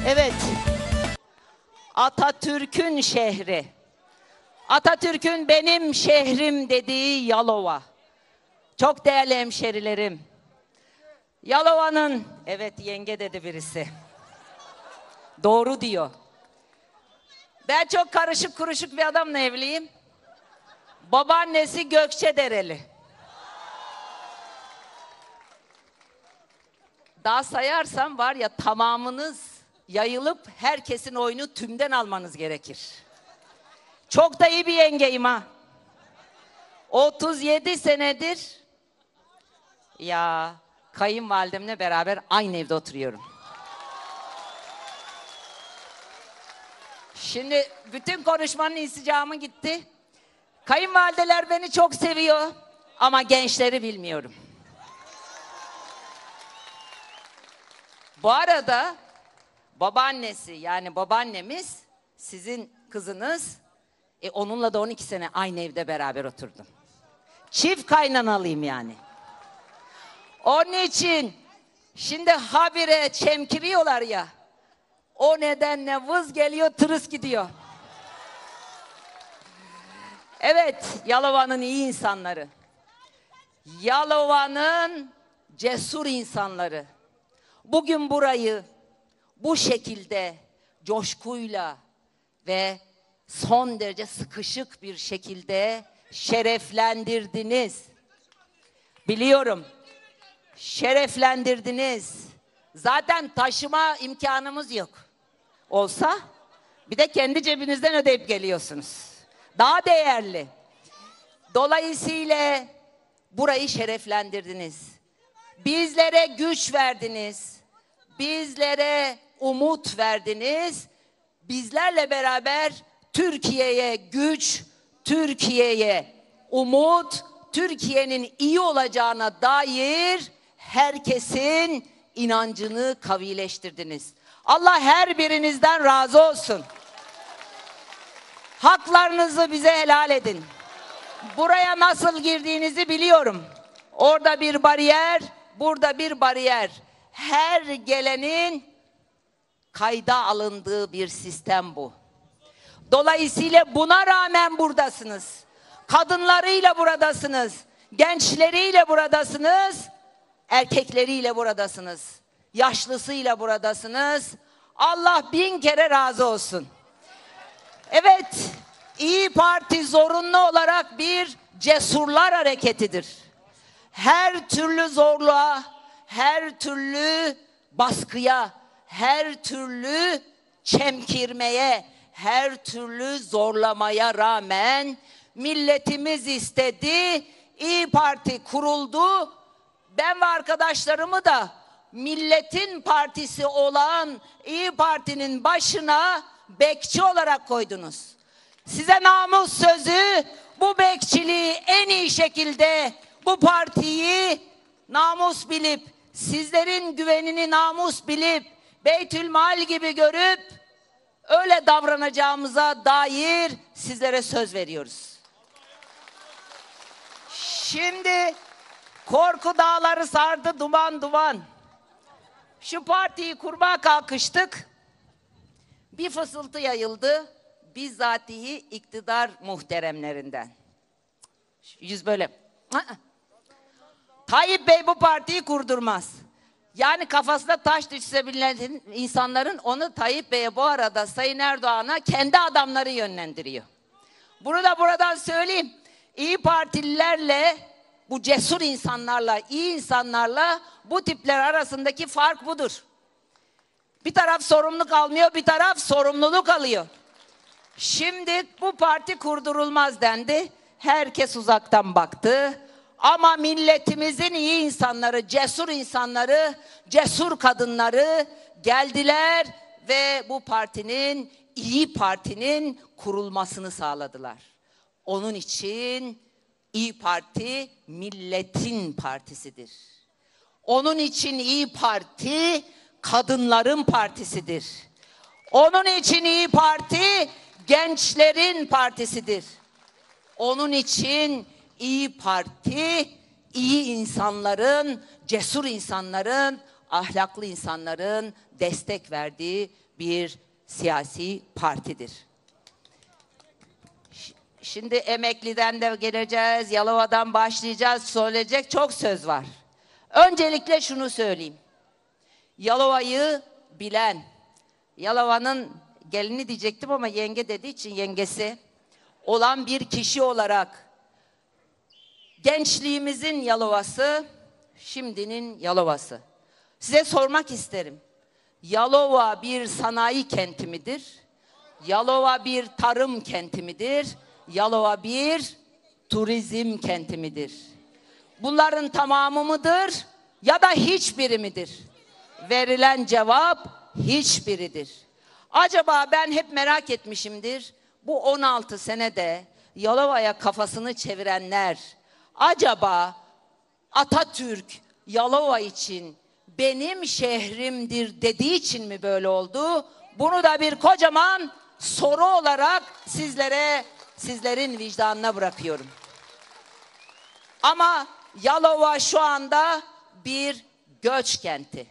Evet, Atatürk'ün şehri, Atatürk'ün benim şehrim dediği Yalova. Çok değerli hemşerilerim, Yalova'nın, evet yenge dedi birisi, doğru diyor. Ben çok karışık kuruşuk bir adamla evliyim. Babaannesi Gökçedereli. Daha sayarsam var ya, tamamınız yayılıp herkesin oyunu tümden almanız gerekir. Çok da iyi bir yengeyim ha. 37 senedir ya kayınvalidemle beraber aynı evde oturuyorum. Şimdi bütün konuşmanın insicamı gitti. Kayınvalideler beni çok seviyor ama gençleri bilmiyorum. Bu arada babaannesi, yani babaannemiz sizin kızınız, onunla da 12 sene aynı evde beraber oturdum. Çift kaynanalıyım yani. Onun için şimdi habire çemkiriyorlar ya, o nedenle vız geliyor tırıs gidiyor. Evet, Yalova'nın iyi insanları, Yalova'nın cesur insanları bugün burayı bu şekilde coşkuyla ve son derece sıkışık bir şekilde şereflendirdiniz. Biliyorum, şereflendirdiniz. Zaten taşıma imkanımız yok. Olsa bir de kendi cebinizden ödeyip geliyorsunuz. Daha değerli. Dolayısıyla burayı şereflendirdiniz. Bizlere güç verdiniz. Bizlere umut verdiniz. Bizlerle beraber Türkiye'ye güç, Türkiye'ye umut, Türkiye'nin iyi olacağına dair herkesin inancını kavileştirdiniz. Allah her birinizden razı olsun. Haklarınızı bize helal edin. Buraya nasıl girdiğinizi biliyorum. Orada bir bariyer, burada bir bariyer. Her gelenin kayda alındığı bir sistem bu. Dolayısıyla buna rağmen buradasınız. Kadınlarıyla buradasınız. Gençleriyle buradasınız. Erkekleriyle buradasınız. Yaşlısıyla buradasınız. Allah bin kere razı olsun. Evet, İyi Parti zorunlu olarak bir cesurlar hareketidir. Her türlü zorluğa, her türlü baskıya, her türlü çemkirmeye, her türlü zorlamaya rağmen milletimiz istedi, İyi Parti kuruldu. Ben ve arkadaşlarımı da milletin partisi olan İyi Parti'nin başına bekçi olarak koydunuz. Size namus sözü, bu bekçiliği en iyi şekilde, bu partiyi namus bilip, sizlerin güvenini namus bilip, Beytülmal gibi görüp öyle davranacağımıza dair sizlere söz veriyoruz. Şimdi korku dağları sardı, duman duman. Şu partiyi kurmaya kalkıştık. Bir fısıltı yayıldı. Bizzatihi iktidar muhteremlerinden. Yüz böyle. Tayyip Bey bu partiyi kurdurmaz. Yani kafasına taş düşse bilen insanların onu Tayyip Bey'e, bu arada Sayın Erdoğan'a kendi adamları yönlendiriyor. Bunu da buradan söyleyeyim. İyi Partililerle, bu cesur insanlarla, iyi insanlarla bu tipler arasındaki fark budur. Bir taraf sorumluluk almıyor, bir taraf sorumluluk alıyor. Şimdi bu parti kurdurulmaz dendi. Herkes uzaktan baktı. Ama milletimizin iyi insanları, cesur insanları, cesur kadınları geldiler ve bu partinin, İyi Parti'nin kurulmasını sağladılar. Onun için İyi Parti milletin partisidir. Onun için İyi Parti kadınların partisidir. Onun için İyi Parti gençlerin partisidir. Onun için İyi Parti iyi insanların, cesur insanların, ahlaklı insanların destek verdiği bir siyasi partidir. Şimdi Emekli'den de geleceğiz, Yalova'dan başlayacağız, söyleyecek çok söz var. Öncelikle şunu söyleyeyim. Yalova'yı bilen, Yalova'nın gelini diyecektim ama yenge dediği için yengesi olan bir kişi olarak gençliğimizin Yalova'sı, şimdinin Yalova'sı. Size sormak isterim. Yalova bir sanayi kenti midir? Yalova bir tarım kenti midir? Yalova bir turizm kenti midir? Bunların tamamı mıdır ya da hiçbiri midir? Verilen cevap hiçbiridir. Acaba ben hep merak etmişimdir. Bu 16 senede Yalova'ya kafasını çevirenler acaba Atatürk Yalova için benim şehrimdir dediği için mi böyle oldu? Bunu da bir kocaman soru olarak sizlerin vicdanına bırakıyorum. Ama Yalova şu anda bir göç kenti.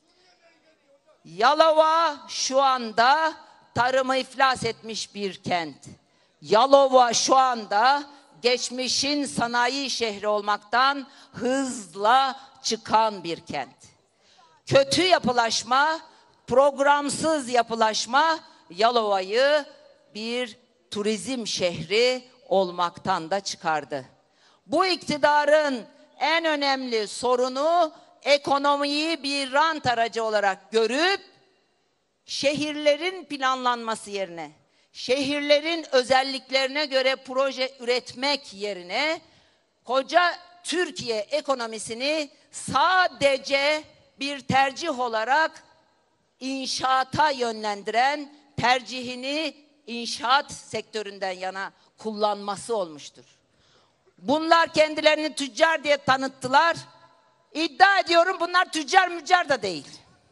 Yalova şu anda tarımı iflas etmiş bir kent. Yalova şu anda geçmişin sanayi şehri olmaktan hızla çıkan bir kent. Kötü yapılaşma, programsız yapılaşma Yalova'yı bir turizm şehri olmaktan da çıkardı. Bu iktidarın en önemli sorunu ekonomiyi bir rant aracı olarak görüp şehirlerin planlanması yerine, şehirlerin özelliklerine göre proje üretmek yerine koca Türkiye ekonomisini sadece bir tercih olarak inşaata yönlendiren, tercihini inşaat sektöründen yana kullanması olmuştur. Bunlar kendilerini tüccar diye tanıttılar. İddia ediyorum bunlar tüccar müccar da değil.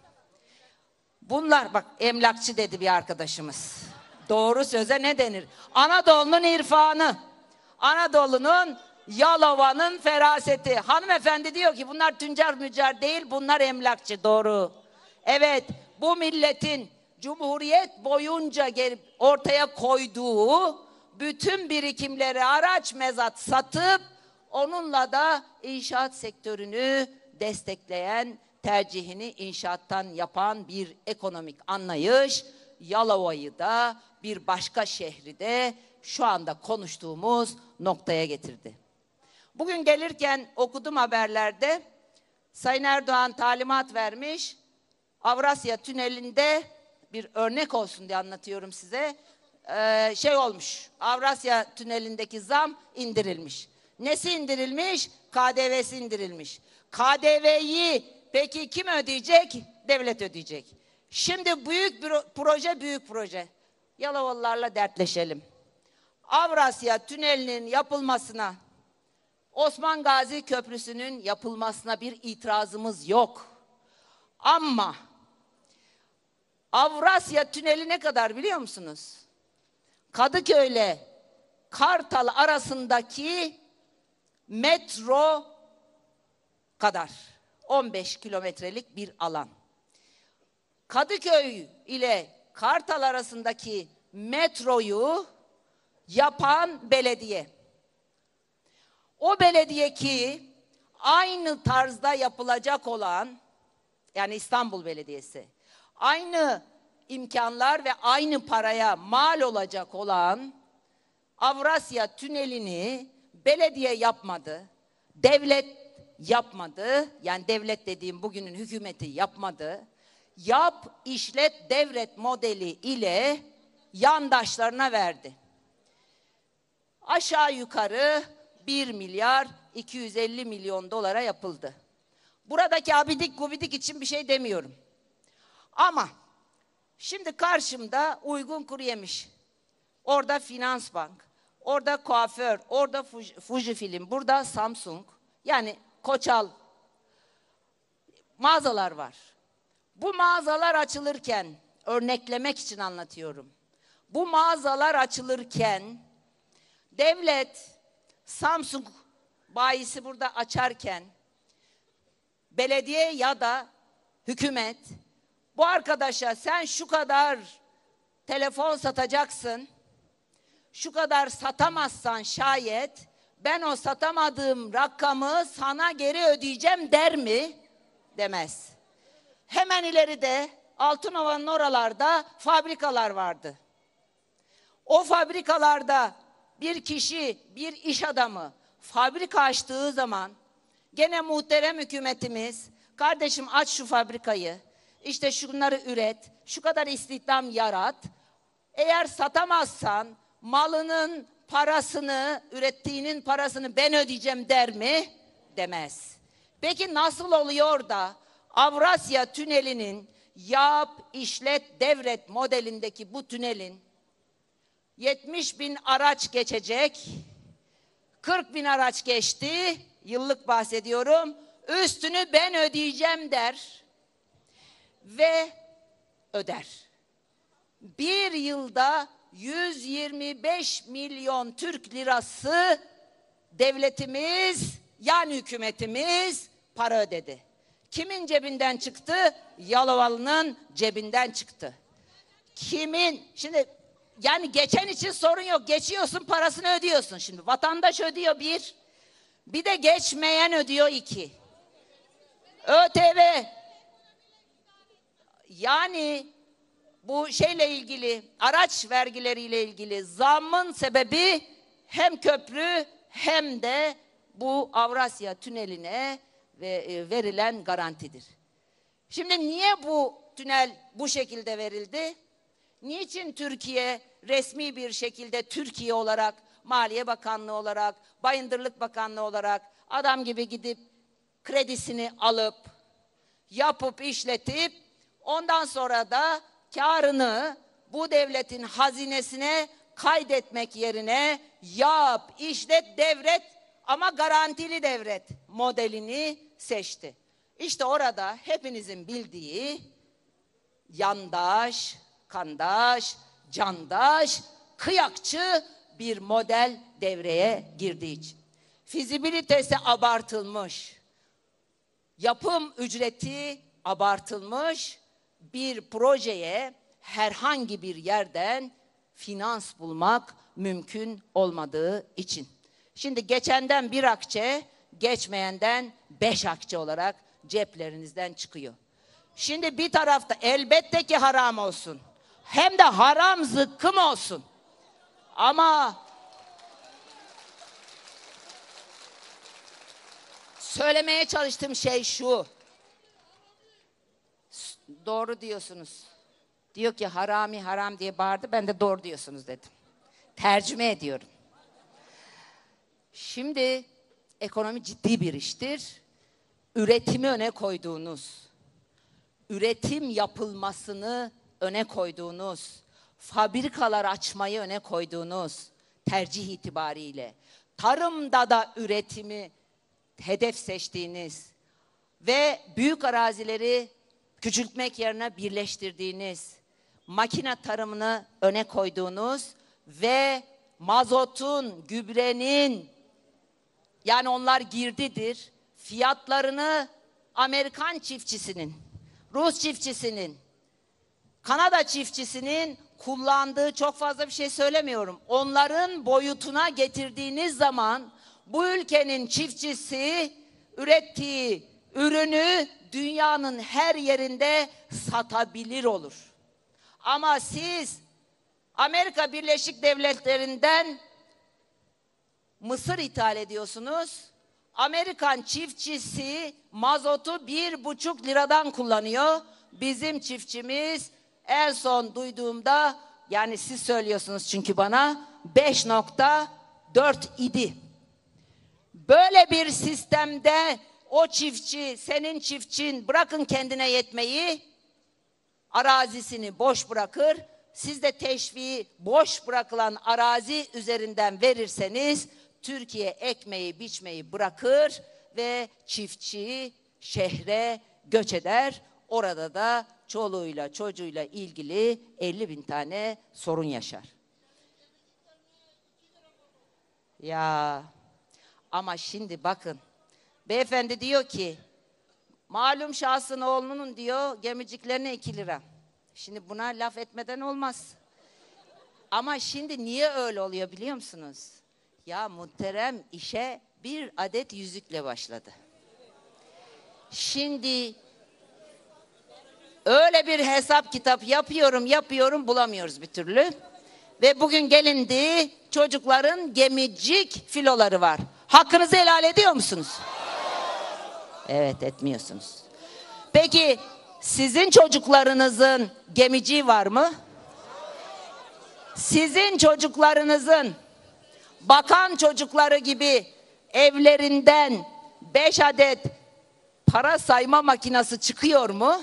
Bunlar bak emlakçı dedi bir arkadaşımız. Doğru söze ne denir? Anadolu'nun irfanı. Anadolu'nun, Yalova'nın feraseti. Hanımefendi diyor ki bunlar tüccar müccar değil, bunlar emlakçı. Doğru. Evet, bu milletin Cumhuriyet boyunca ortaya koyduğu bütün birikimleri araç mezat satıp onunla da inşaat sektörünü destekleyen, tercihini inşaattan yapan bir ekonomik anlayış Yalova'yı da bir başka şehri de şu anda konuştuğumuz noktaya getirdi. Bugün gelirken okudum haberlerde, Sayın Erdoğan talimat vermiş, Avrasya Tüneli'nde bir örnek olsun diye anlatıyorum size. Olmuş, Avrasya Tüneli'ndeki zam indirilmiş. Nesi indirilmiş? KDV'si indirilmiş. KDV'yi peki kim ödeyecek? Devlet ödeyecek. Şimdi büyük proje. Yalovalılarla dertleşelim. Avrasya Tüneli'nin yapılmasına, Osman Gazi Köprüsü'nün yapılmasına bir itirazımız yok. Ama Avrasya Tüneli ne kadar biliyor musunuz? Kadıköy ile Kartal arasındaki metro kadar 15 kilometrelik bir alan. Kadıköy ile Kartal arasındaki metroyu yapan belediye. O belediye ki aynı tarzda yapılacak olan, yani İstanbul Belediyesi, aynı imkanlar ve aynı paraya mal olacak olan Avrasya Tüneli'ni belediye yapmadı, devlet yapmadı, yani devlet dediğim bugünün hükümeti yapmadı. Yap, işlet, devret modeli ile yandaşlarına verdi. Aşağı yukarı 1 milyar 250 milyon dolara yapıldı. Buradaki abidik gubidik için bir şey demiyorum. Ama şimdi karşımda Uygun Kuruyemiş, orada Finansbank, orada kuaför, orada Fujifilm, burada Samsung, yani Koçal mağazalar var. Bu mağazalar açılırken, örneklemek için anlatıyorum. Bu mağazalar açılırken devlet Samsung bayisi burada açarken belediye ya da hükümet Bu arkadaşa sen şu kadar telefon satacaksın, şu kadar satamazsan şayet ben o satamadığım rakamı sana geri ödeyeceğim der mi? Demez. Hemen ileride Altınova'nın oralarda fabrikalar vardı. O fabrikalarda bir kişi, bir iş adamı fabrika açtığı zaman gene muhterem hükümetimiz, kardeşim aç şu fabrikayı, işte şunları üret, şu kadar istihdam yarat. Eğer satamazsan malının parasını, ürettiğinin parasını ben ödeyeceğim der mi? Demez. Peki nasıl oluyor da Avrasya Tüneli'nin yap, işlet, devret modelindeki bu tünelin 70 bin araç geçecek, 40 bin araç geçti, yıllık bahsediyorum, üstünü ben ödeyeceğim der ve öder. Bir yılda 125 milyon Türk lirası devletimiz, yani hükümetimiz para ödedi. Kimin cebinden çıktı? Yalovalı'nın cebinden çıktı. Kimin? Şimdi yani geçen için sorun yok. Geçiyorsun, parasını ödüyorsun. Şimdi vatandaş ödüyor bir de geçmeyen ödüyor 2. ÖTV. Yani bu şeyle ilgili, araç vergileriyle ilgili zammın sebebi hem köprü hem de bu Avrasya Tüneli'ne verilen garantidir. Şimdi niye bu tünel bu şekilde verildi? Niçin Türkiye resmi bir şekilde Türkiye olarak, Maliye Bakanlığı olarak, Bayındırlık Bakanlığı olarak adam gibi gidip kredisini alıp, yapıp, işletip ondan sonra da karını bu devletin hazinesine kaydetmek yerine yap, işlet, devret ama garantili devret modelini seçti. İşte orada hepinizin bildiği yandaş, kandaş, candaş, kıyakçı bir model devreye girdiği için. Fizibilitesi abartılmış, yapım ücreti abartılmış bir projeye herhangi bir yerden finans bulmak mümkün olmadığı için. Şimdi geçenden 1 akçe, geçmeyenden 5 akçe olarak ceplerinizden çıkıyor. Şimdi bir tarafta elbette ki haram olsun. Hem de haram zıkkım olsun. Ama söylemeye çalıştığım şey şu. Doğru diyorsunuz. Diyor ki harami haram diye bağırdı. Ben de doğru diyorsunuz dedim. Tercüme ediyorum. Şimdi ekonomi ciddi bir iştir. Üretimi öne koyduğunuz, üretim yapılmasını öne koyduğunuz, fabrikalar açmayı öne koyduğunuz tercih itibariyle, tarımda da üretimi hedef seçtiğiniz ve büyük arazileri küçültmek yerine birleştirdiğiniz, makine tarımını öne koyduğunuz ve mazotun, gübrenin, yani onlar girdidir, fiyatlarını Amerikan çiftçisinin, Rus çiftçisinin, Kanada çiftçisinin kullandığı, çok fazla bir şey söylemiyorum, onların boyutuna getirdiğiniz zaman bu ülkenin çiftçisi ürettiği ürünü dünyanın her yerinde satabilir olur. Ama siz Amerika Birleşik Devletleri'nden mısır ithal ediyorsunuz. Amerikan çiftçisi mazotu 1,5 liradan kullanıyor. Bizim çiftçimiz en son duyduğumda, yani siz söylüyorsunuz çünkü bana, 5,4 idi. Böyle bir sistemde o çiftçi, senin çiftçin, bırakın kendine yetmeyi, arazisini boş bırakır. Siz de teşviği boş bırakılan arazi üzerinden verirseniz Türkiye ekmeği biçmeyi bırakır ve çiftçi şehre göç eder. Orada da çoluğuyla çocuğuyla ilgili 50 bin tane sorun yaşar. Ya ama şimdi bakın, beyefendi diyor ki Malum şahsın oğlunun diyor gemiciklerine 2 lira. Şimdi buna laf etmeden olmaz. Ama şimdi niye öyle oluyor biliyor musunuz? Ya muhterem işe 1 adet yüzükle başladı. Şimdi öyle bir hesap kitap yapıyorum bulamıyoruz bir türlü. Ve bugün gelindi çocukların gemicik filoları var. Hakkınızı helal ediyor musunuz? Evet, etmiyorsunuz. Peki sizin çocuklarınızın gemiciği var mı? Sizin çocuklarınızın bakan çocukları gibi evlerinden 5 adet para sayma makinesi çıkıyor mu?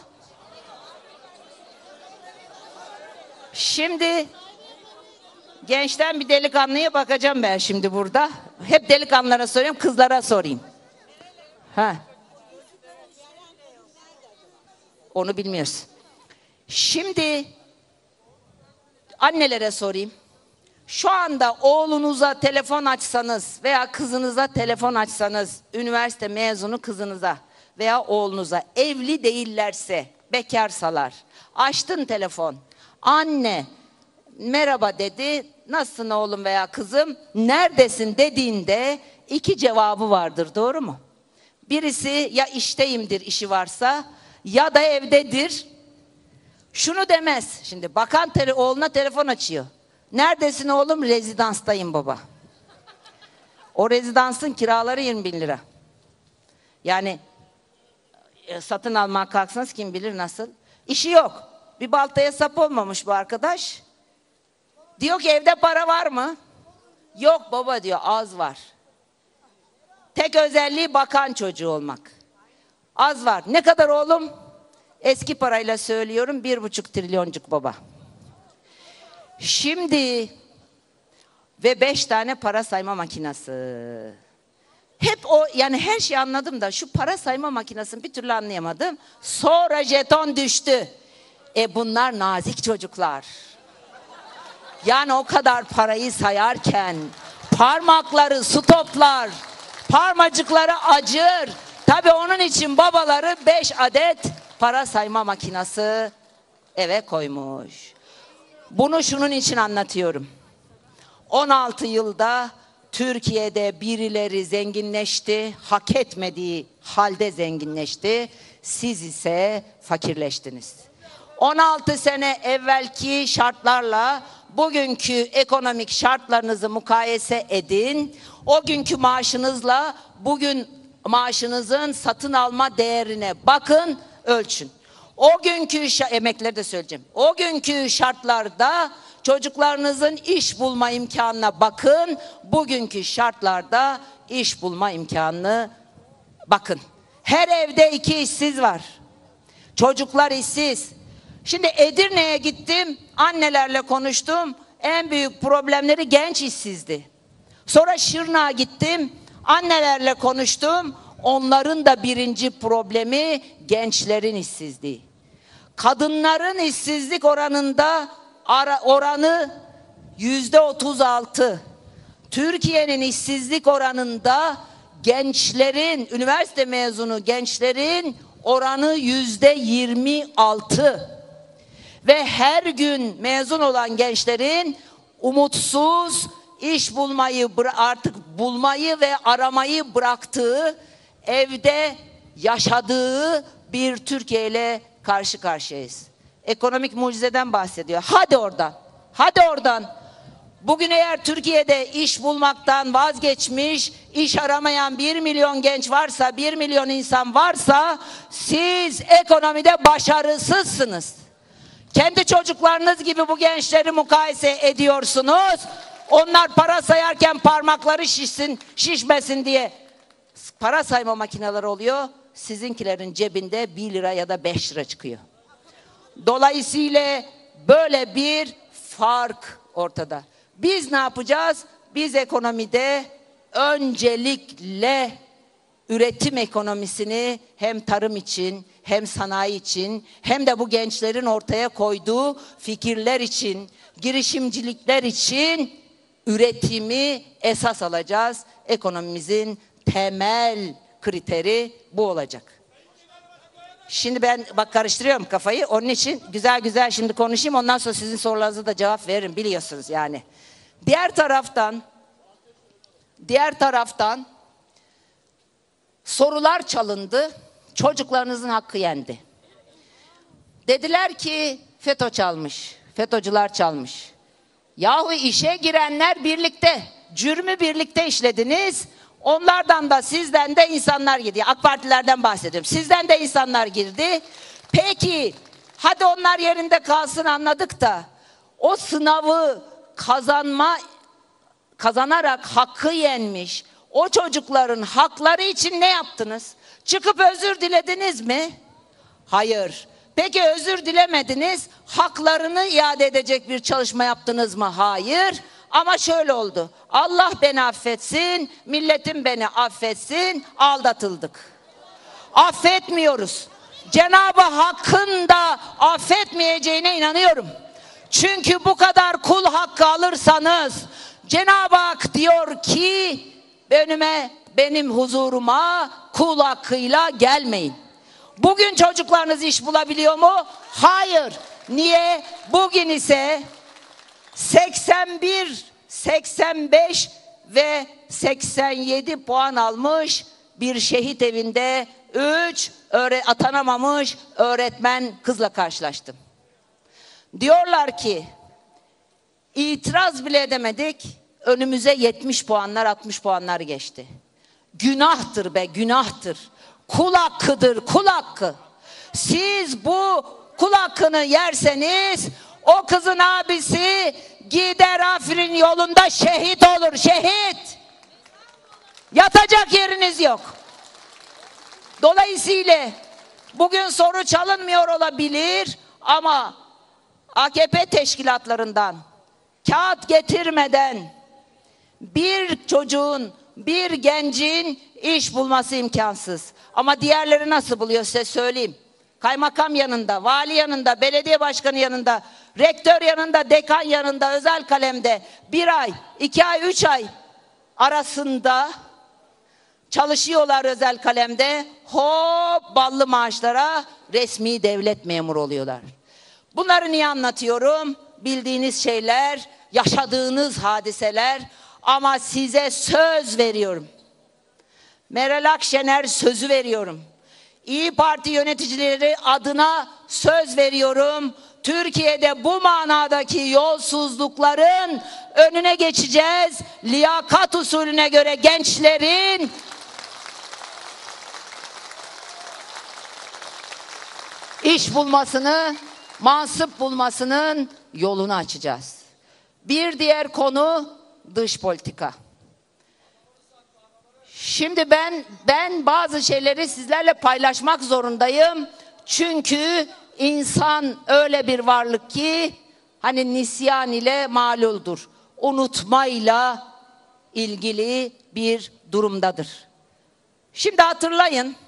Şimdi gençten bir delikanlıya bakacağım ben şimdi burada. Hep delikanlılara soruyorum, kızlara sorayım. Ha. Onu bilmiyoruz. Şimdi annelere sorayım. Şu anda oğlunuza telefon açsanız veya kızınıza telefon açsanız, üniversite mezunu kızınıza veya oğlunuza, evli değillerse, bekarsalar, açtın telefon. Anne, merhaba dedi. Nasılsın oğlum veya kızım? Neredesin dediğinde 2 cevabı vardır, doğru mu? Birisi ya işteyimdir, işi varsa, ya da evdedir. Şunu demez. Şimdi bakan oğluna telefon açıyor. Neredesin oğlum? Rezidanstayım baba. O rezidansın kiraları 20.000 lira. Yani satın almak kalksanız kim bilir nasıl. İşi yok. Bir baltaya sap olmamış bu arkadaş. Diyor ki evde para var mı? Yok baba diyor, az var. Tek özelliği bakan çocuğu olmak. Az var. Ne kadar oğlum? Eski parayla söylüyorum 1,5 trilyoncuk baba. Şimdi ve 5 tane para sayma makinesi. Hep o, yani her şeyi anladım da şu para sayma makinesini bir türlü anlayamadım. Sonra jeton düştü. Bunlar nazik çocuklar. Yani o kadar parayı sayarken parmakları su toplar, parmacıkları acır. Tabii onun için babaları 5 adet para sayma makinesi eve koymuş. Bunu şunun için anlatıyorum. 16 yılda Türkiye'de birileri zenginleşti, hak etmediği halde zenginleşti. Siz ise fakirleştiniz. 16 sene evvelki şartlarla bugünkü ekonomik şartlarınızı mukayese edin. O günkü maaşınızla bugün maaşınızın satın alma değerine bakın, ölçün. O günkü emekleri de söyleyeceğim. O günkü şartlarda çocuklarınızın iş bulma imkanına bakın. Bugünkü şartlarda iş bulma imkanını bakın. Her evde 2 işsiz var. Çocuklar işsiz. Şimdi Edirne'ye gittim, annelerle konuştum. En büyük problemleri genç işsizdi. Sonra Şırnak'a gittim, annelerle konuştum. Onların da birinci problemi gençlerin işsizliği. Kadınların işsizlik oranında oranı %36. Türkiye'nin işsizlik oranında gençlerin, üniversite mezunu gençlerin oranı %26. Ve her gün mezun olan gençlerin umutsuz, iş bulmayı artık bulmayı ve aramayı bıraktığı, evde yaşadığı bir Türkiye ile karşı karşıyayız. Ekonomik mucizeden bahsediyor. Hadi oradan. Hadi oradan. Bugün eğer Türkiye'de iş bulmaktan vazgeçmiş, iş aramayan 1 milyon genç varsa, 1 milyon insan varsa siz ekonomide başarısızsınız. Kendi çocuklarınız gibi bu gençleri mukayese ediyorsunuz. Onlar para sayarken parmakları şişmesin diye para sayma makineleri oluyor. Sizinkilerin cebinde 1 lira ya da 5 lira çıkıyor. Dolayısıyla böyle bir fark ortada. Biz ne yapacağız? Biz ekonomide öncelikle üretim ekonomisini hem tarım için, hem sanayi için, hem de bu gençlerin ortaya koyduğu fikirler için, girişimcilikler için üretimi esas alacağız. Ekonomimizin temel kriteri bu olacak. Şimdi ben bak karıştırıyorum kafayı. Onun için güzel güzel şimdi konuşayım. Ondan sonra sizin sorularınıza da cevap veririm, biliyorsunuz yani. Diğer taraftan sorular çalındı. Çocuklarınızın hakkı yendi. Dediler ki FETÖ çalmış. FETÖ'cüler çalmış. Yahu işe girenler birlikte. Cürmü birlikte işlediniz. Onlardan da sizden de insanlar girdi. AK Partilerden bahsediyorum. Sizden de insanlar girdi. Peki hadi onlar yerinde kalsın, anladık da o sınavı kazanarak hakkı yenmiş o çocukların hakları için ne yaptınız? Çıkıp özür dilediniz mi? Hayır. Peki özür dilemediniz, haklarını iade edecek bir çalışma yaptınız mı? Hayır. Ama şöyle oldu. Allah beni affetsin, milletim beni affetsin, aldatıldık. Affetmiyoruz. Cenab-ı Hakk'ın da affetmeyeceğine inanıyorum. Çünkü bu kadar kul hakkı alırsanız Cenab-ı Hak diyor ki benim huzuruma kul hakkıyla gelmeyin. Bugün çocuklarınız iş bulabiliyor mu? Hayır. Niye? Bugün ise 81, 85 ve 87 puan almış bir şehit evinde 3 atanamamış öğretmen kızla karşılaştım. Diyorlar ki itiraz bile edemedik, önümüze 70 puanlar 60 puanlar geçti. Günahtır be, günahtır. Kul hakkıdır, kul hakkı. Siz bu kul hakkını yerseniz o kızın abisi gider Afrin yolunda şehit olur, şehit. Yatacak yeriniz yok. Dolayısıyla bugün soru çalınmıyor olabilir ama AKP teşkilatlarından kağıt getirmeden bir çocuğun, bir gencin iş bulması imkansız. Ama diğerleri nasıl buluyor size söyleyeyim. Kaymakam yanında, vali yanında, belediye başkanı yanında, rektör yanında, dekan yanında, özel kalemde 1 ay, 2 ay, 3 ay arasında çalışıyorlar özel kalemde. Hop ballı maaşlara resmi devlet memuru oluyorlar. Bunları niye anlatıyorum? Bildiğiniz şeyler, yaşadığınız hadiseler ama size söz veriyorum. Meral Akşener sözü veriyorum. İYİ Parti yöneticileri adına söz veriyorum. Türkiye'de bu manadaki yolsuzlukların önüne geçeceğiz. Liyakat usulüne göre gençlerin iş bulmasını, mansıp bulmasının yolunu açacağız. Bir diğer konu dış politika. Şimdi ben bazı şeyleri sizlerle paylaşmak zorundayım. Çünkü insan öyle bir varlık ki hani nisyan ile maluldur. Unutmayla ilgili bir durumdadır. Şimdi hatırlayın.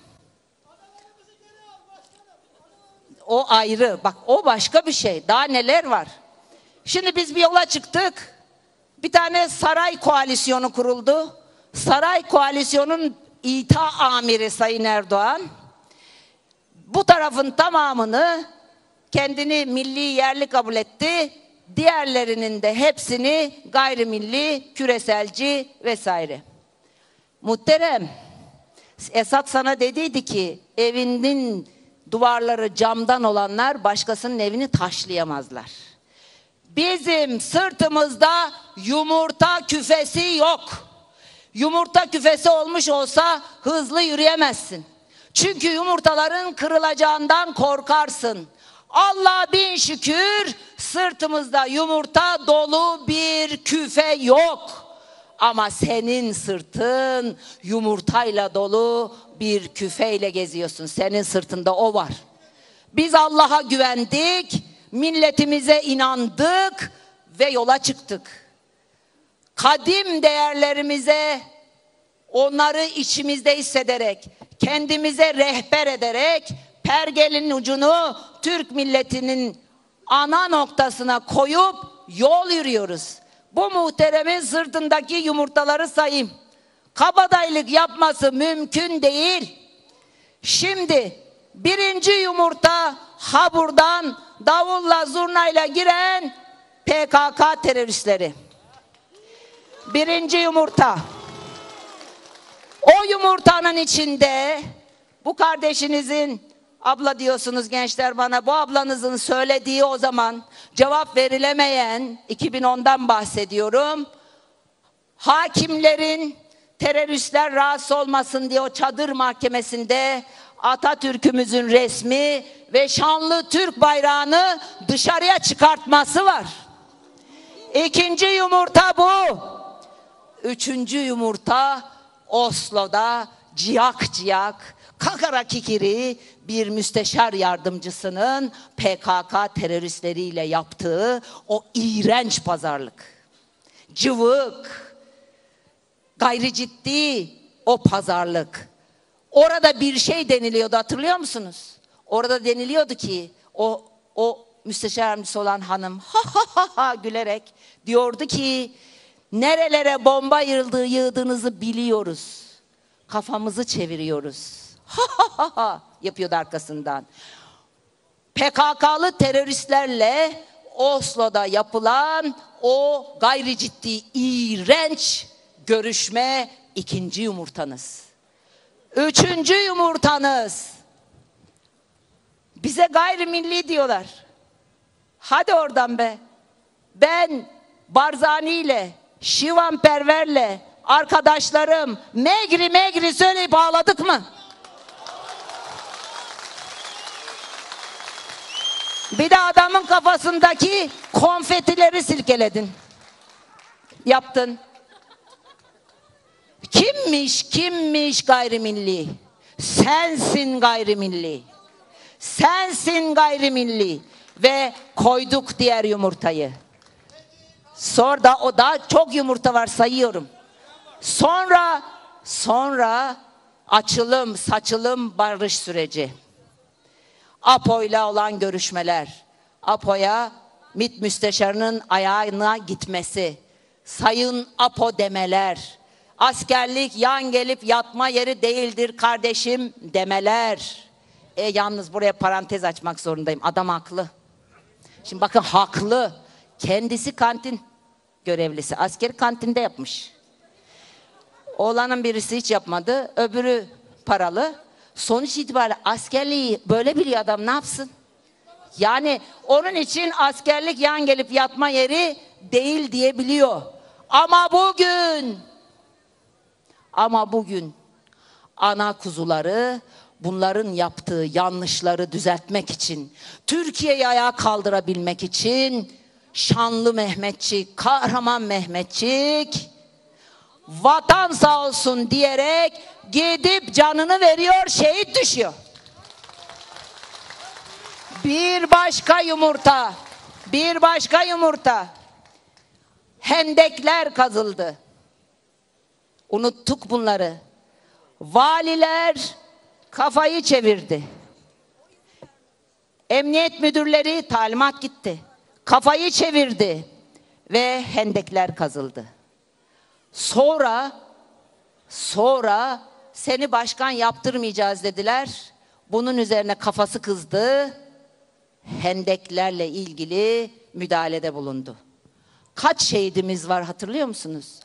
O ayrı. Bak o başka bir şey. Daha neler var? Şimdi biz bir yola çıktık. Bir tane saray koalisyonu kuruldu. Saray koalisyonun İTA amiri Sayın Erdoğan bu tarafın tamamını kendini milli yerli kabul etti. Diğerlerinin de hepsini gayrimilli, küreselci vesaire. Muhterem, Esat sana dediydi ki evinin duvarları camdan olanlar başkasının evini taşlayamazlar. Bizim sırtımızda yumurta küfesi yok. Yumurta küfesi olmuş olsa hızlı yürüyemezsin. Çünkü yumurtaların kırılacağından korkarsın. Allah'a bin şükür sırtımızda yumurta dolu bir küfe yok. Ama senin sırtın yumurtayla dolu bir küfeyle geziyorsun. Senin sırtında o var. Biz Allah'a güvendik, milletimize inandık ve yola çıktık. Kadim değerlerimize, onları içimizde hissederek, kendimize rehber ederek, pergelin ucunu Türk milletinin ana noktasına koyup yol yürüyoruz. Bu muhteremin sırtındaki yumurtaları sayayım. Kabadayılık yapması mümkün değil. Şimdi Birinci yumurta ha buradan davulla zurnayla giren PKK teröristleri. Birinci yumurta. O yumurtanın içinde bu kardeşinizin, abla diyorsunuz gençler bana, bu ablanızın söylediği o zaman cevap verilemeyen 2010'dan bahsediyorum. Hakimlerin teröristler rahatsız olmasın diye o çadır mahkemesinde Atatürk'ümüzün resmi ve şanlı Türk bayrağını dışarıya çıkartması var. İkinci yumurta bu. Üçüncü yumurta Oslo'da ciyak ciyak, kakara kikiri bir müsteşar yardımcısının PKK teröristleriyle yaptığı o iğrenç pazarlık. Cıvık, gayri ciddi o pazarlık. Orada bir şey deniliyordu, hatırlıyor musunuz? Orada deniliyordu ki o müsteşar yardımcısı olan hanım ha ha ha ha gülerek diyordu ki nerelere bomba yığdığınızı biliyoruz. Kafamızı çeviriyoruz. Ha ha ha ha yapıyordu arkasından. PKK'lı teröristlerle Oslo'da yapılan o gayri ciddi, iğrenç görüşme ikinci yumurtanız. Üçüncü yumurtanız. Bize gayrimilli diyorlar. Hadi oradan be. Ben Barzani ile, Şivan Perver'le, arkadaşlarım megri megri söyleyip ağladık mı? Bir de adamın kafasındaki konfetileri silkeledin. Yaptın. Kimmiş gayrimilli? Sensin gayrimilli. Sensin gayrimilli. Ve koyduk diğer yumurtayı. Sonra o daha çok yumurta var sayıyorum. Sonra açılım, saçılım, barış süreci. APO'yla olan görüşmeler. APO'ya MİT müsteşarının ayağına gitmesi. Sayın APO demeler. Askerlik yan gelip yatma yeri değildir kardeşim demeler. Yalnız buraya parantez açmak zorundayım. Adam haklı. Şimdi bakın haklı. Kendisi kantin görevlisi. Askeri kantinde yapmış. Oğlanın birisi hiç yapmadı. Öbürü paralı. Sonuç itibariyle askerliği böyle biliyor adam, ne yapsın? Yani onun için askerlik yan gelip yatma yeri değil diyebiliyor. Ama bugün ana kuzuları bunların yaptığı yanlışları düzeltmek için, Türkiye'yi ayağa kaldırabilmek için şanlı Mehmetçik, kahraman Mehmetçik vatan sağ olsun diyerek gidip canını veriyor, şehit düşüyor. Bir başka yumurta. Hendekler kazıldı. Unuttuk bunları. Valiler kafayı çevirdi. Emniyet müdürleri talimat gitti. Kafayı çevirdi ve hendekler kazıldı. Sonra seni başkan yaptırmayacağız dediler. Bunun üzerine kafası kızdı. Hendeklerle ilgili müdahalede bulundu. Kaç şehidimiz var hatırlıyor musunuz?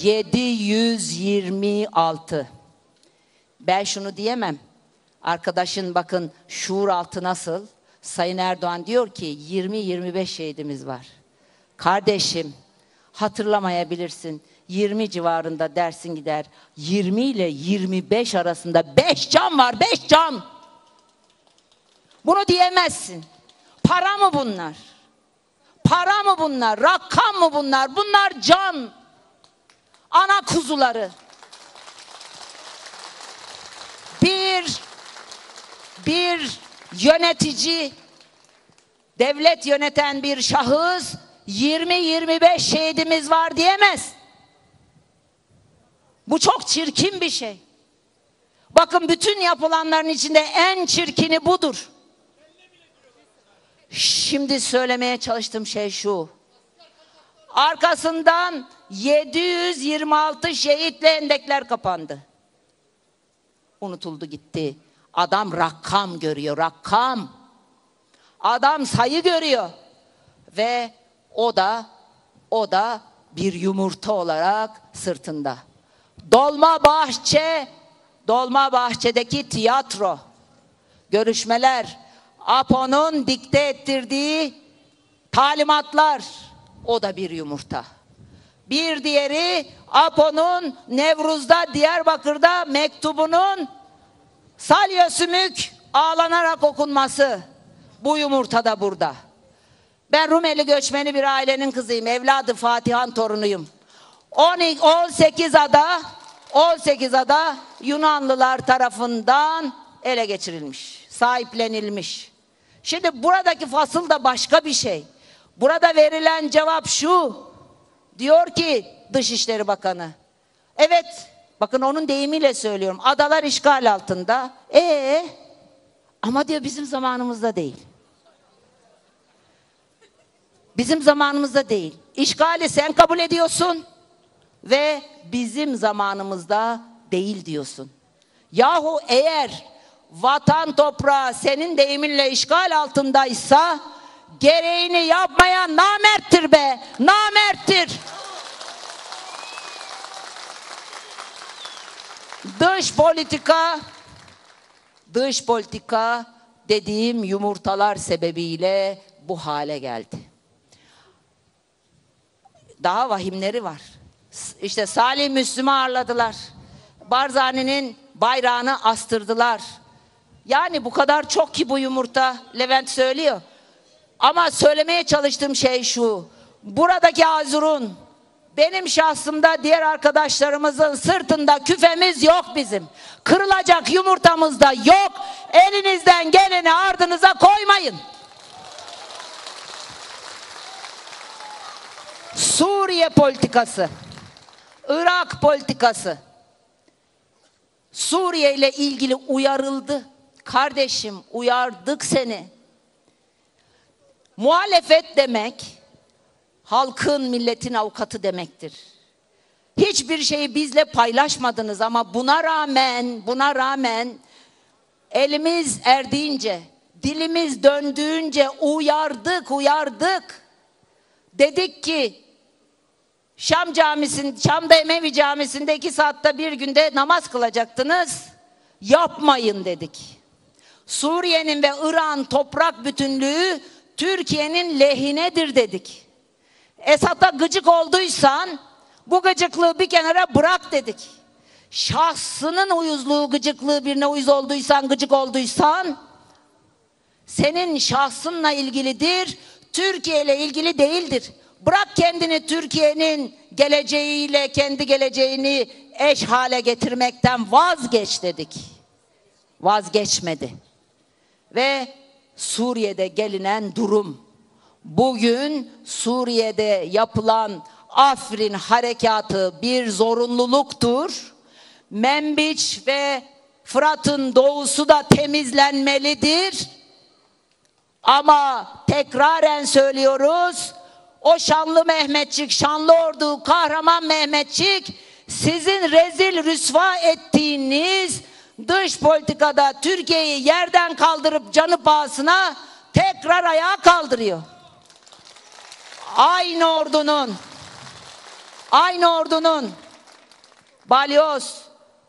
726. Ben şunu diyemem. Arkadaşın bakın şuur altı nasıl? Sayın Erdoğan diyor ki 20-25 şehidimiz var. Kardeşim hatırlamayabilirsin. 20 civarında dersin gider. 20 ile 25 arasında 5 can var, 5 can. Bunu diyemezsin. Para mı bunlar? Para mı bunlar? Rakam mı bunlar? Bunlar can. Ana kuzuları. Bir yönetici, devlet yöneten bir şahıs 20-25 şehidimiz var diyemez. Bu çok çirkin bir şey. Bakın bütün yapılanların içinde en çirkini budur. Şimdi söylemeye çalıştığım şey şu. Arkasından 726 şehitle hendekler kapandı. Unutuldu gitti. Adam rakam görüyor, rakam. Adam sayı görüyor. Ve o da bir yumurta olarak sırtında. Dolmabahçe'deki tiyatro, görüşmeler, Apo'nun dikte ettirdiği talimatlar, o da bir yumurta. Bir diğeri Apo'nun Nevruz'da, Diyarbakır'da mektubunun salya sümük ağlanarak okunması. Bu yumurta da burada. Ben Rumeli göçmeni bir ailenin kızıyım. Evladı Fatihan torunuyum. 18 ada Yunanlılar tarafından ele geçirilmiş, sahiplenilmiş. Şimdi buradaki fasıl da başka bir şey. Burada verilen cevap şu. Diyor ki Dışişleri Bakanı. Evet, bakın onun deyimiyle söylüyorum. Adalar işgal altında. Ama diyor bizim zamanımızda değil. Bizim zamanımızda değil. İşgali sen kabul ediyorsun ve bizim zamanımızda değil diyorsun. Yahu eğer vatan toprağı senin deyiminle işgal altındaysa gereğini yapmayan namerttir be, namerttir. Dış politika dediğim yumurtalar sebebiyle bu hale geldi. Daha vahimleri var. İşte Salih Müslüm'ü ağırladılar. Barzani'nin bayrağını astırdılar. Yani bu kadar çok ki bu yumurta, Levent söylüyor. Ama söylemeye çalıştığım şey şu. Buradaki Azur'un, benim şahsımda diğer arkadaşlarımızın sırtında küfemiz yok bizim. Kırılacak yumurtamız da yok. Elinizden geleni ardınıza koymayın. Suriye politikası, Irak politikası, Suriye ile ilgili uyarıldı. Kardeşim, uyardık seni. Muhalefet demek, halkın, milletin avukatı demektir. Hiçbir şeyi bizle paylaşmadınız ama buna rağmen elimiz erdiğince, dilimiz döndüğünce uyardık. Dedik ki Şam'da Emevi Camisi'nde 2 saatte bir günde namaz kılacaktınız. Yapmayın dedik. Suriye'nin ve Irak'ın toprak bütünlüğü Türkiye'nin lehinedir dedik. Esad'a gıcık olduysan bu gıcıklığı bir kenara bırak dedik. Şahsının uyuzluğu, gıcıklığı birine uyuz olduysan, gıcık olduysan senin şahsınla ilgilidir, Türkiye ile ilgili değildir. Bırak kendini Türkiye'nin geleceğiyle kendi geleceğini eş hale getirmekten vazgeç dedik. Vazgeçmedi. Ve Suriye'de gelinen durum, bugün Suriye'de yapılan Afrin harekatı bir zorunluluktur. Menbiç ve Fırat'ın doğusu da temizlenmelidir. Ama tekraren söylüyoruz, o şanlı Mehmetçik, şanlı ordu, kahraman Mehmetçik, sizin rezil rüsva ettiğiniz dış politikada Türkiye'yi yerden kaldırıp canı pahasına tekrar ayağa kaldırıyor. Aynı ordunun Balyoz,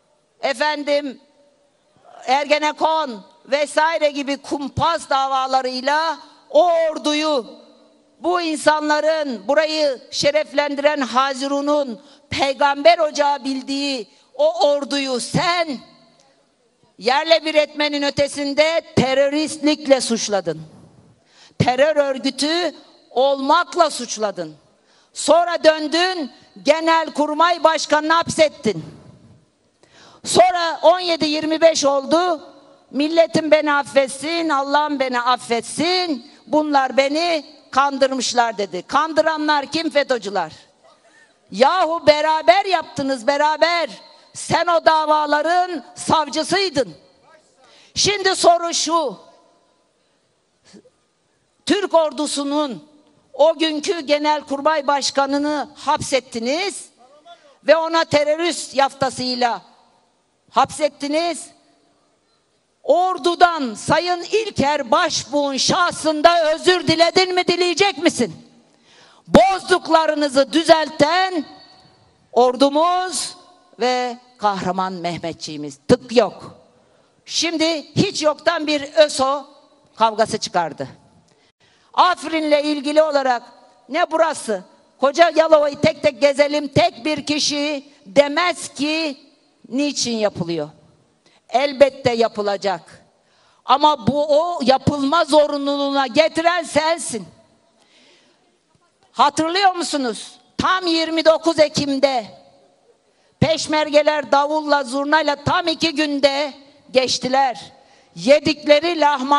Ergenekon vesaire gibi kumpas davalarıyla o orduyu, bu insanların burayı şereflendiren Hazirun'un peygamber ocağı bildiği o orduyu sen yerle bir etmenin ötesinde teröristlikle suçladın. Terör örgütü olmakla suçladın. Sonra döndün Genelkurmay Başkanı'nı hapsettin. Sonra 17-25 oldu. Milletim beni affetsin, Allah'ım beni affetsin. Bunlar beni kandırmışlar dedi. Kandıranlar kim? FETÖ'cüler. Yahu beraber yaptınız, beraber. Sen o davaların savcısıydın. Şimdi soru şu. Türk ordusunun o günkü Genelkurmay Başkanı'nı hapsettiniz ve ona terörist yaftasıyla hapsettiniz. Ordu'dan Sayın İlker Başbuğ'un şahsında özür diledin mi, dileyecek misin? Bozduklarınızı düzelten ordumuz ve kahraman Mehmetçiğimiz. Tık yok. Şimdi hiç yoktan bir ÖSO kavgası çıkardı. Afrin'le ilgili olarak ne burası? Koca Yalova'yı tek tek gezelim, tek bir kişi demez ki niçin yapılıyor? Elbette yapılacak. Ama o yapılma zorunluluğuna getiren sensin. Hatırlıyor musunuz? Tam 29 Ekim'de peşmergeler davulla zurnayla tam 2 günde geçtiler. Yedikleri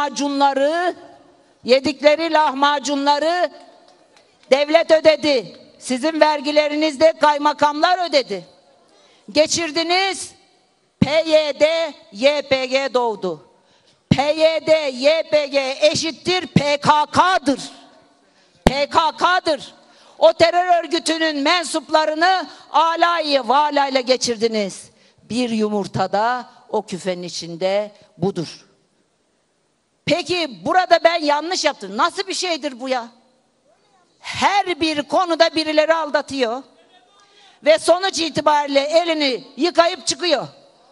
lahmacunları devlet ödedi. Sizin vergilerinizde kaymakamlar ödedi. Geçirdiniz. PYD, YPG doğdu. PYD, YPG eşittir PKK'dır. PKK'dır. O terör örgütünün mensuplarını alayı valayla geçirdiniz. Bir yumurtada o küfenin içinde budur. Peki burada ben yanlış yaptım. Nasıl bir şeydir bu ya? Her bir konuda birileri aldatıyor. Ve sonuç itibariyle elini yıkayıp çıkıyor.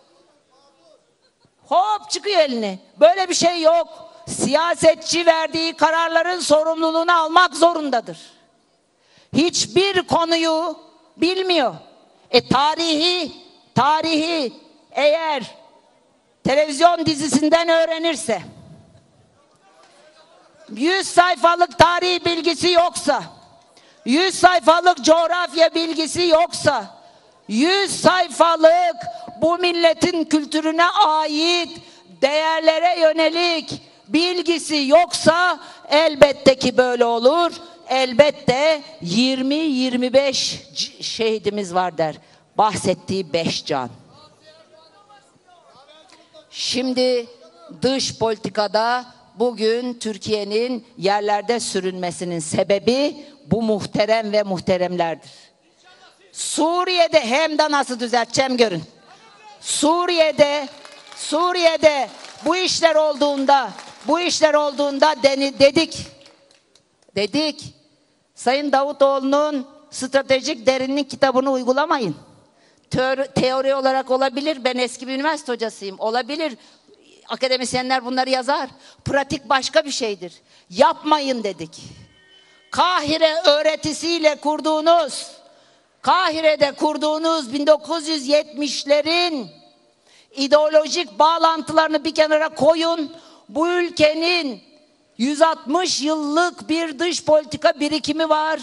Hop çıkıyor elini. Böyle bir şey yok. Siyasetçi verdiği kararların sorumluluğunu almak zorundadır. Hiçbir konuyu bilmiyor. Tarihi eğer televizyon dizisinden öğrenirse, 100 sayfalık tarih bilgisi yoksa, 100 sayfalık coğrafya bilgisi yoksa, 100 sayfalık bu milletin kültürüne ait değerlere yönelik bilgisi yoksa elbette ki böyle olur. Elbette 20-25 şehidimiz var der. Bahsettiği 5 can. Şimdi dış politikada bugün Türkiye'nin yerlerde sürünmesinin sebebi bu muhterem ve muhteremlerdir. Suriye'de hem de nasıl düzelteceğim görün. Suriye'de bu işler olduğunda dedik Sayın Davutoğlu'nun stratejik derinlik kitabını uygulamayın. Teori olarak olabilir. Ben eski bir üniversite hocasıyım. Olabilir. Akademisyenler bunları yazar. Pratik başka bir şeydir. Yapmayın dedik. Kahire'de kurduğunuz 1970'lerin ideolojik bağlantılarını bir kenara koyun. Bu ülkenin 160 yıllık bir dış politika birikimi var.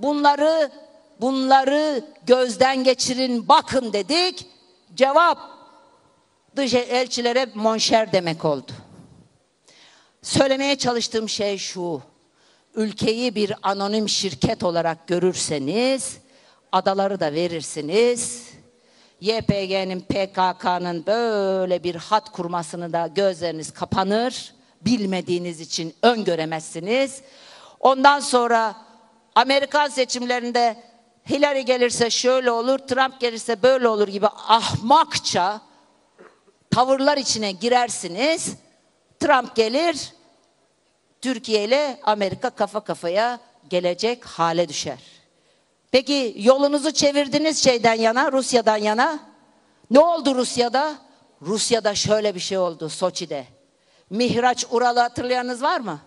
Bunları gözden geçirin, bakın dedik. Cevap dış elçilere monşer demek oldu. Söylemeye çalıştığım şey şu. Ülkeyi bir anonim şirket olarak görürseniz, adaları da verirsiniz. YPG'nin, PKK'nın böyle bir hat kurmasını da gözleriniz kapanır. Bilmediğiniz için öngöremezsiniz. Ondan sonra Amerikan seçimlerinde Hillary gelirse şöyle olur, Trump gelirse böyle olur gibi ahmakça tavırlar içine girersiniz. Trump gelir, Türkiye ile Amerika kafa kafaya gelecek hale düşer. Peki yolunuzu çevirdiniz şeyden yana, Rusya'dan yana. Ne oldu Rusya'da? Rusya'da şöyle bir şey oldu Soçi'de. Mihraç Ural'ı hatırlayanınız var mı?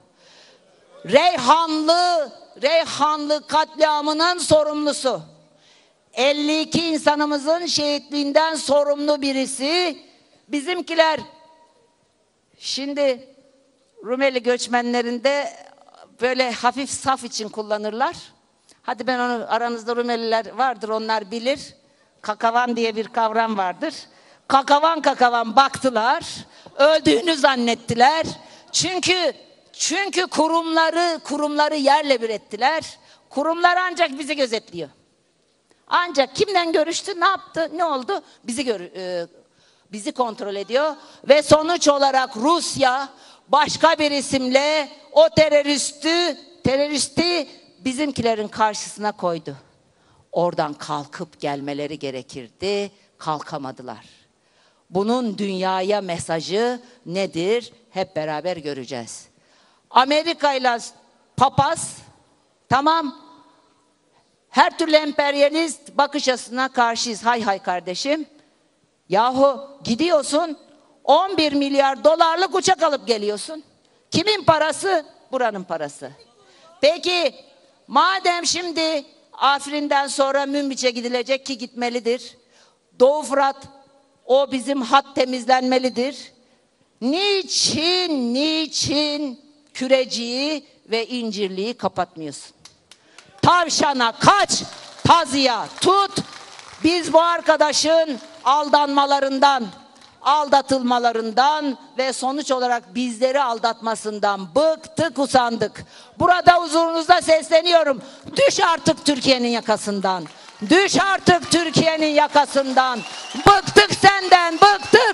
Reyhanlı katliamının sorumlusu. 52 insanımızın şehitliğinden sorumlu birisi. Bizimkiler şimdi Rumeli göçmenlerinde böyle hafif saf için kullanırlar. Hadi ben onu, aranızda Rumeliler vardır, onlar bilir. Kakavan diye bir kavram vardır. Kakavan baktılar. Öldüğünü zannettiler. Çünkü kurumları yerle bir ettiler. Kurumlar ancak bizi gözetliyor. Ancak kimden görüştü, ne yaptı, ne oldu? Bizi kontrol ediyor. Ve sonuç olarak Rusya başka bir isimle o teröristi bizimkilerin karşısına koydu. Oradan kalkıp gelmeleri gerekirdi. Kalkamadılar. Bunun dünyaya mesajı nedir? Hep beraber göreceğiz. Amerika ile papaz, tamam, her türlü emperyalist bakış açısına karşıyız. Hay hay kardeşim. Yahu gidiyorsun 11 milyar dolarlık uçak alıp geliyorsun. Kimin parası? Buranın parası. Peki madem şimdi Afrin'den sonra Münbiç'e gidilecek ki gitmelidir. Doğu Fırat, o bizim hat temizlenmelidir. Niçin Küreci'yi ve İncirli'yi kapatmıyorsun? Tavşana kaç, tazıya tut. Biz bu arkadaşın aldanmalarından, aldatılmalarından ve sonuç olarak bizleri aldatmasından bıktık, usandık. Burada huzurunuzda sesleniyorum. Düş artık Türkiye'nin yakasından. Düş artık Türkiye'nin yakasından. Bıktık senden, bıktık.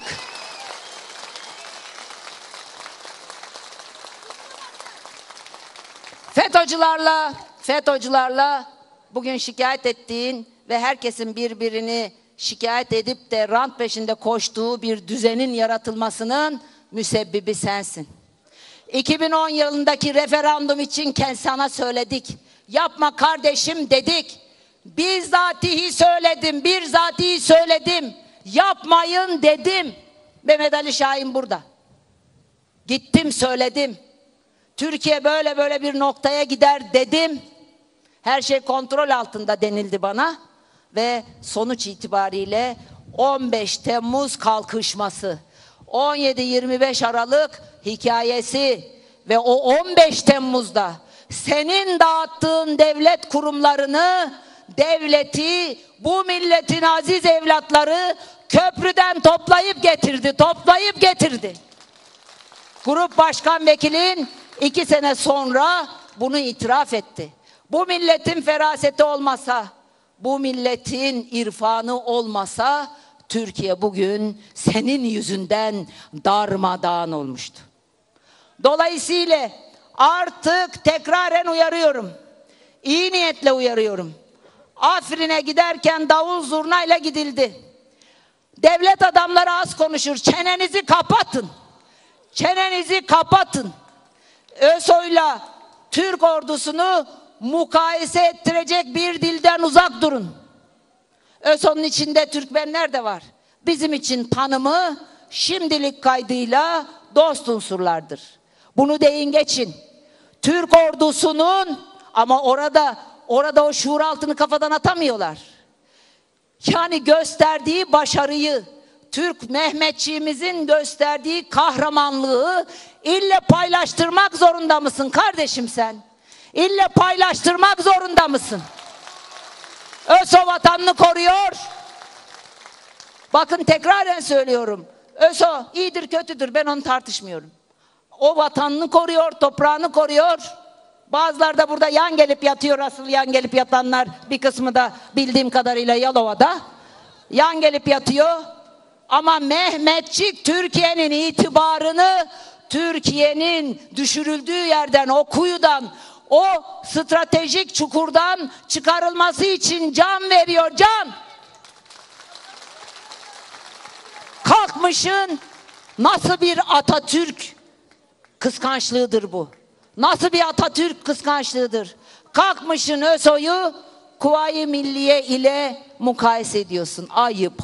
FETÖ'cülerle bugün şikayet ettiğin ve herkesin birbirini şikayet edip de rant peşinde koştuğu bir düzenin yaratılmasının müsebbibi sensin. 2010 yılındaki referandum için sana söyledik. Yapma kardeşim dedik. Bizzatihi söyledim. Yapmayın dedim. Mehmet Ali Şahin burada. Gittim söyledim. Türkiye böyle bir noktaya gider dedim. Her şey kontrol altında denildi bana. Ve sonuç itibariyle 15 Temmuz kalkışması, 17-25 Aralık hikayesi ve o 15 Temmuz'da senin dağıttığın devlet kurumlarını, devleti, bu milletin aziz evlatları köprüden toplayıp getirdi. Grup başkan vekilin 2 sene sonra bunu itiraf etti. Bu milletin feraseti olmasa, bu milletin irfanı olmasa Türkiye bugün senin yüzünden darmadağın olmuştu. Dolayısıyla artık tekraren uyarıyorum. İyi niyetle uyarıyorum. Afrin'e giderken davul zurnayla gidildi. Devlet adamları az konuşur. Çenenizi kapatın. ÖSO'yla Türk ordusunu mukayese ettirecek bir dilden uzak durun. ÖSO'nun içinde Türkmenler de var. Bizim için tanımı şimdilik kaydıyla dost unsurlardır. Bunu deyin geçin. Türk ordusunun ama orada o şuur altını kafadan atamıyorlar. Yani gösterdiği başarıyı, Türk Mehmetçiğimizin gösterdiği kahramanlığı ille paylaştırmak zorunda mısın kardeşim sen? İlle paylaştırmak zorunda mısın? ÖSO vatanını koruyor. Bakın tekraren söylüyorum. ÖSO iyidir kötüdür, ben onu tartışmıyorum. O vatanını koruyor, toprağını koruyor. Bazıları da burada yan gelip yatıyor. Asıl yan gelip yatanlar bir kısmı da bildiğim kadarıyla Yalova'da. Yan gelip yatıyor. Ama Mehmetçik Türkiye'nin itibarını, Türkiye'nin düşürüldüğü yerden, o kuyudan, o stratejik çukurdan çıkarılması için can veriyor, can. Kalkmışın, nasıl bir Atatürk kıskançlığıdır bu? Nasıl bir Atatürk kıskançlığıdır? Kalkmışın ÖSO'yu Kuvayi Milliye ile mukayese ediyorsun. Ayıp.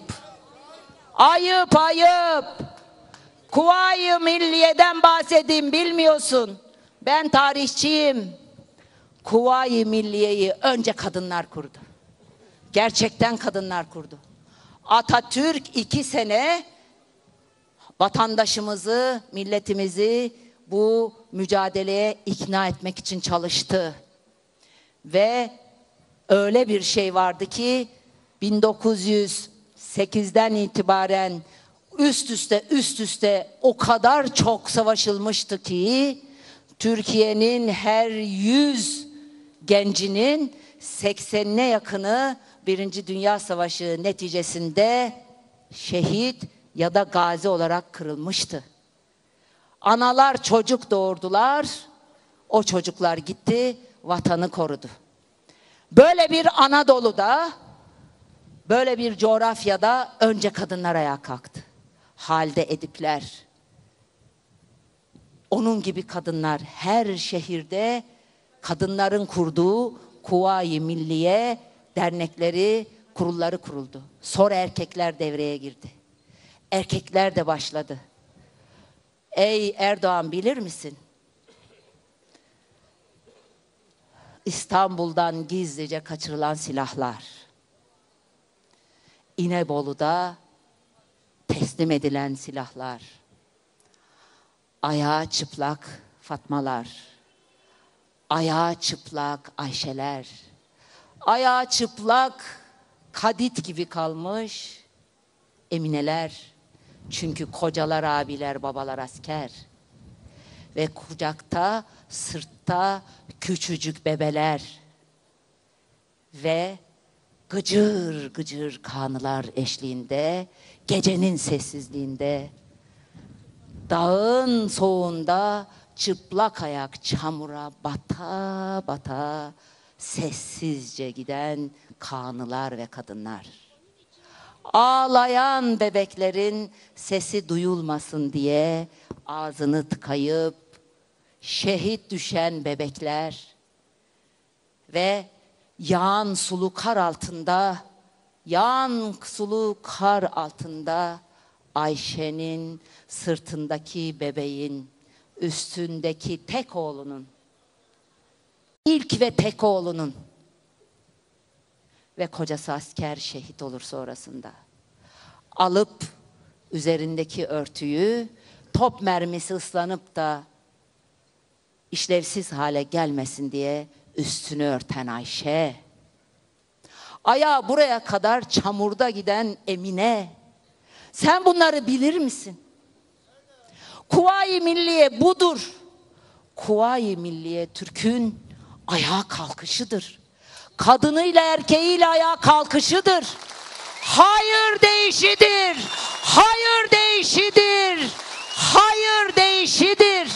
Kuvayi Milliye'den bahsedeyim, bilmiyorsun. Ben tarihçiyim. Kuvayi Milliye'yi önce kadınlar kurdu. Gerçekten kadınlar kurdu. Atatürk 2 sene vatandaşımızı, milletimizi bu mücadeleye ikna etmek için çalıştı. Ve öyle bir şey vardı ki 1908'den itibaren üst üste o kadar çok savaşılmıştı ki Türkiye'nin her 100 gencinin 80'ine yakını 1. Dünya Savaşı neticesinde şehit ya da gazi olarak kırılmıştı. Analar çocuk doğurdular, o çocuklar gitti, vatanı korudu. Böyle bir Anadolu'da, böyle bir coğrafyada önce kadınlar ayağa kalktı. Halide Edipler, onun gibi kadınlar her şehirde kadınların kurduğu Kuvayi Milliye dernekleri, kurulları kuruldu. Sonra erkekler devreye girdi. Erkekler de başladı. Ey Erdoğan, bilir misin? İstanbul'dan gizlice kaçırılan silahlar, İnebolu'da teslim edilen silahlar, ayağı çıplak Fatmalar, ayağı çıplak Ayşeler, ayağı çıplak kadit gibi kalmış Emineler. Çünkü kocalar abiler, babalar asker. Ve kucakta, sırtta küçücük bebeler. Ve gıcır gıcır kanılar eşliğinde, gecenin sessizliğinde, dağın soğuğunda çıplak ayak çamura bata bata sessizce giden kanılar ve kadınlar. Ağlayan bebeklerin sesi duyulmasın diye ağzını tıkayıp şehit düşen bebekler ve yağan sulu kar altında Ayşe'nin sırtındaki bebeğin, üstündeki tek oğlunun, ilk ve tek oğlunun ve kocası asker şehit olur sonrasında. Alıp üzerindeki örtüyü, top mermisi ıslanıp da işlevsiz hale gelmesin diye üstünü örten Ayşe. Ayağı buraya kadar çamurda giden Emine. Sen bunları bilir misin? Kuvayi Milliye budur. Kuvayi Milliye Türk'ün ayağa kalkışıdır. Kadınıyla erkeğiyle ayağa kalkışıdır. Hayır deyişidir. Hayır deyişidir. Hayır deyişidir.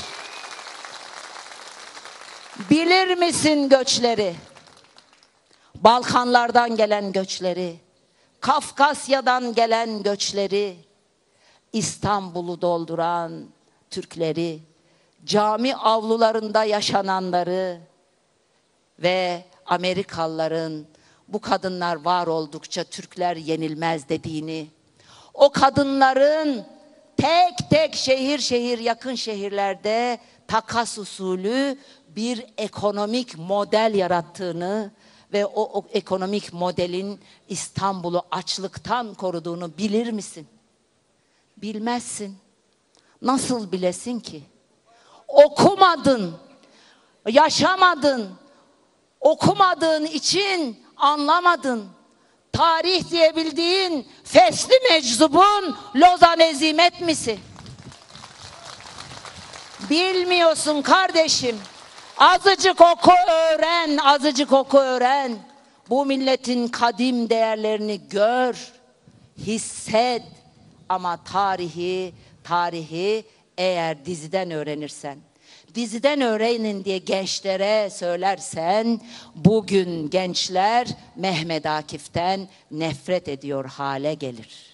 Bilir misin göçleri? Balkanlardan gelen göçleri, Kafkasya'dan gelen göçleri, İstanbul'u dolduran Türkleri, cami avlularında yaşananları ve Amerikalıların bu kadınlar var oldukça Türkler yenilmez dediğini, o kadınların tek tek şehir şehir yakın şehirlerde takas usulü bir ekonomik model yarattığını ve o ekonomik modelin İstanbul'u açlıktan koruduğunu bilir misin? Bilmezsin. Nasıl bilesin ki? Okumadın, yaşamadın, okumadığın için anlamadın. Tarih diyebildiğin fesli meczubun Lozan Ezimet misin? Bilmiyorsun kardeşim. Azıcık oku öğren, azıcık oku öğren. Bu milletin kadim değerlerini gör, hisset. Ama tarihi eğer diziden öğrenirsen, diziden öğrenin diye gençlere söylersen, bugün gençler Mehmet Akif'ten nefret ediyor hale gelir.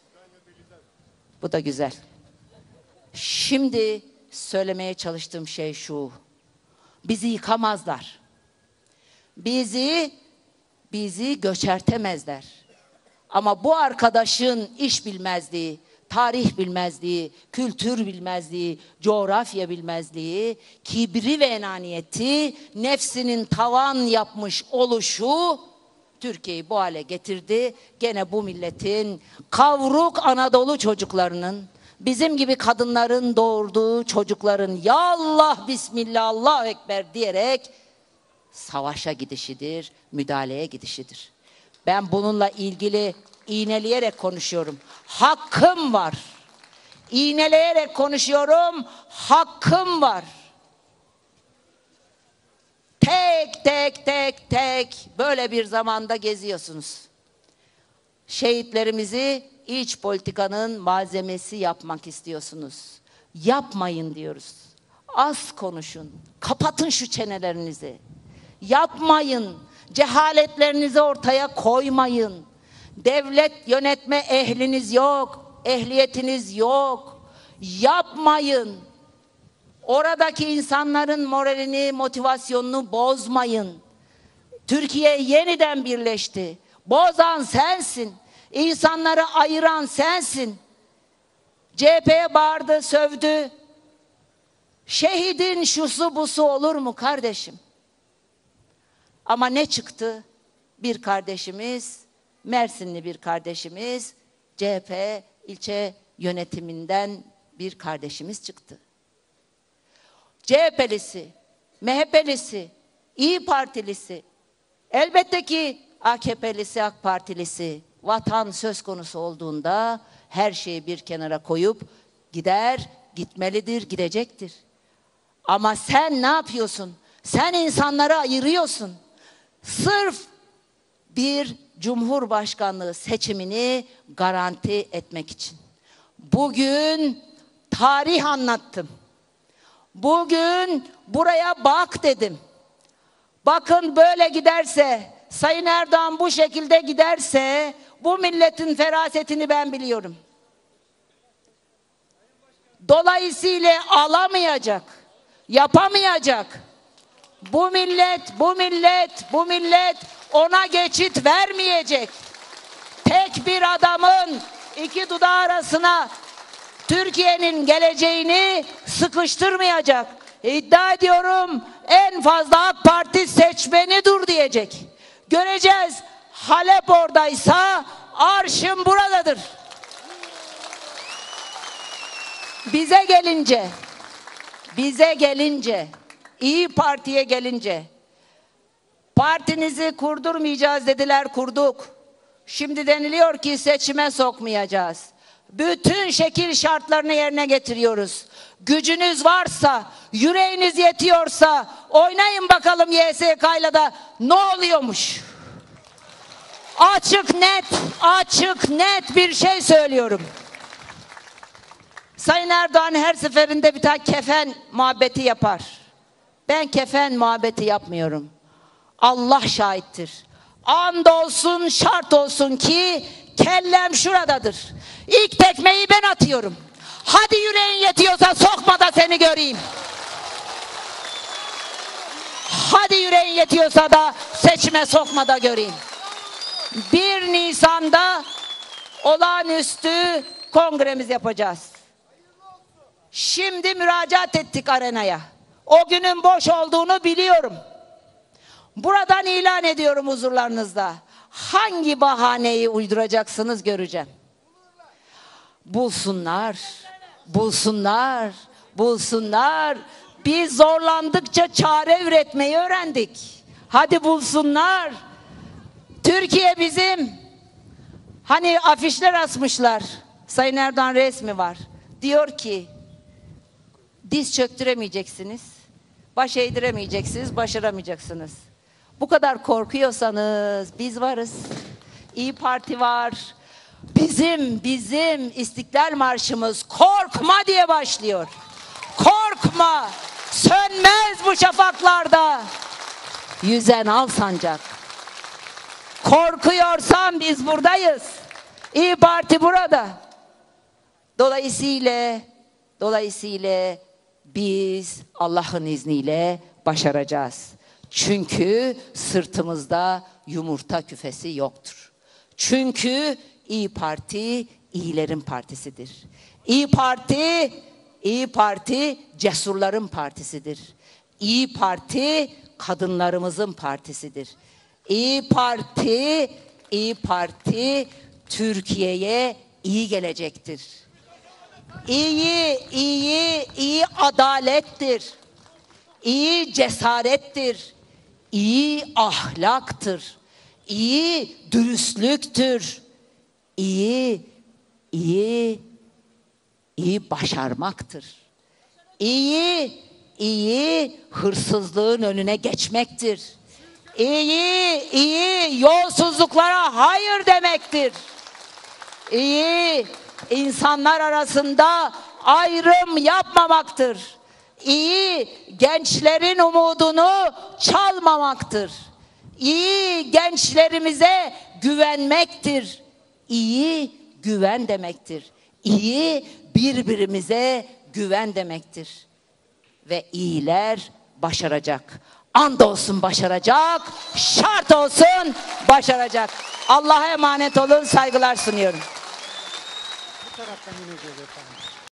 Bu da güzel. Şimdi söylemeye çalıştığım şey şu. Bizi yıkamazlar. Bizi göçertemezler. Ama bu arkadaşın iş bilmezliği, tarih bilmezliği, kültür bilmezliği, coğrafya bilmezliği, kibri ve enaniyeti, nefsinin tavan yapmış oluşu Türkiye'yi bu hale getirdi. Gene bu milletin kavruk Anadolu çocuklarının, bizim gibi kadınların doğurduğu çocukların ya Allah, Bismillah, Allahu Ekber diyerek savaşa gidişidir, müdahaleye gidişidir. Ben bununla ilgili iğneleyerek konuşuyorum. Hakkım var. İğneleyerek konuşuyorum. Hakkım var. Tek böyle bir zamanda geziyorsunuz. Şehitlerimizi iç politikanın malzemesi yapmak istiyorsunuz. Yapmayın diyoruz. Az konuşun. Kapatın şu çenelerinizi. Yapmayın. Cehaletlerinizi ortaya koymayın. Devlet yönetme ehliniz yok. ehliyetiniz yok. Yapmayın. Oradaki insanların moralini, motivasyonunu bozmayın. Türkiye yeniden birleşti. Bozan sensin. İnsanları ayıran sensin. CHP'ye bağırdı, sövdü. Şehidin şusu busu olur mu kardeşim? Ama ne çıktı? Bir kardeşimiz, Mersinli bir kardeşimiz, CHP ilçe yönetiminden bir kardeşimiz çıktı. CHP'lisi, MHP'lisi, İyi Partilisi, elbette ki AKP'lisi, AK Partilisi, vatan söz konusu olduğunda her şeyi bir kenara koyup gider, gitmelidir, gidecektir. Ama sen ne yapıyorsun? Sen insanları ayırıyorsun. Sırf bir cumhurbaşkanlığı seçimini garanti etmek için. Bugün tarih anlattım. Bugün buraya bak dedim. Bakın böyle giderse, Sayın Erdoğan bu şekilde giderse, bu milletin ferasetini ben biliyorum. Dolayısıyla alamayacak, yapamayacak. Bu millet ona geçit vermeyecek. Tek bir adamın iki dudağı arasına Türkiye'nin geleceğini sıkıştırmayacak. İddia ediyorum en fazla AK Parti seçmeni dur diyecek. Göreceğiz. Halep oradaysa arşım buradadır. Bize gelince, İyi Parti'ye gelince, partinizi kurdurmayacağız dediler, kurduk. Şimdi deniliyor ki seçime sokmayacağız. Bütün şekil şartlarını yerine getiriyoruz. Gücünüz varsa, yüreğiniz yetiyorsa oynayın bakalım YSK'yla da ne oluyormuş. Açık net bir şey söylüyorum. Sayın Erdoğan her seferinde bir tane kefen muhabbeti yapar. Ben kefen muhabbeti yapmıyorum. Allah şahittir. Andolsun şart olsun ki kellem şuradadır. İlk tekmeyi ben atıyorum. Hadi yüreğin yetiyorsa sokma da seni göreyim. Hadi yüreğin yetiyorsa da seçime sokma da göreyim. 1 Nisan'da olağanüstü kongremiz yapacağız. Şimdi müracaat ettik arenaya. O günün boş olduğunu biliyorum. Buradan ilan ediyorum huzurlarınızda. Hangi bahaneyi uyduracaksınız göreceğim. Bulsunlar. Biz zorlandıkça çare üretmeyi öğrendik. Hadi bulsunlar. Türkiye bizim. Hani afişler asmışlar. Sayın Erdoğan resmi var. Diyor ki diz çöktüremeyeceksiniz. Baş eğdiremeyeceksiniz, başaramayacaksınız. Bu kadar korkuyorsanız biz varız. İyi Parti var. Bizim İstiklal Marşımız korkma diye başlıyor. Korkma. Sönmez bu şafaklarda yüzen al sancak. Korkuyorsan biz buradayız. İyi Parti burada. Dolayısıyla biz Allah'ın izniyle başaracağız. Çünkü sırtımızda yumurta küfesi yoktur. Çünkü İyi Parti iyilerin partisidir. İyi Parti cesurların partisidir. İyi Parti kadınlarımızın partisidir. İyi Parti Türkiye'ye iyi gelecektir. İyi adalettir. İyi cesarettir. İyi ahlaktır. İyi dürüstlüktür. İyi başarmaktır. İyi hırsızlığın önüne geçmektir. İyi yolsuzluklara hayır demektir. İyi insanlar arasında ayrım yapmamaktır. İyi gençlerin umudunu çalmamaktır. İyi gençlerimize güvenmektir. İyi güven demektir. İyi birbirimize güven demektir. Ve iyiler başaracak. Andolsun başaracak, şart olsun başaracak. Allah'a emanet olun, saygılar sunuyorum. Bu taraftan ineceğiz efendim.